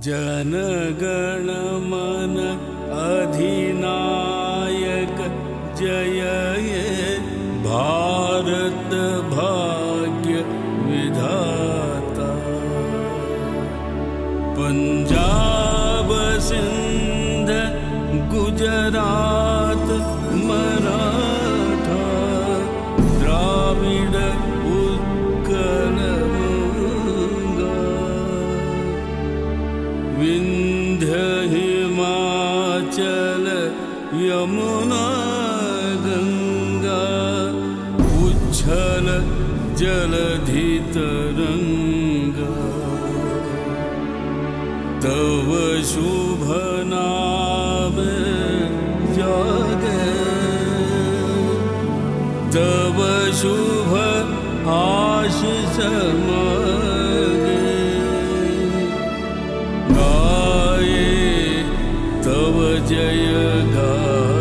जनगण मन अधिनायक जय हे भारत भाग्य विधाता। पंजाब सिंध गुजरात मराठा द्राविड़ उत्कल गंगा, विंध्य हिमाचल यमुना गंगा, उच्छल जलधि तरंगा। तव शुभ नाम जागे, तव शुभ आशीष मागे। गाये तव जय गाये,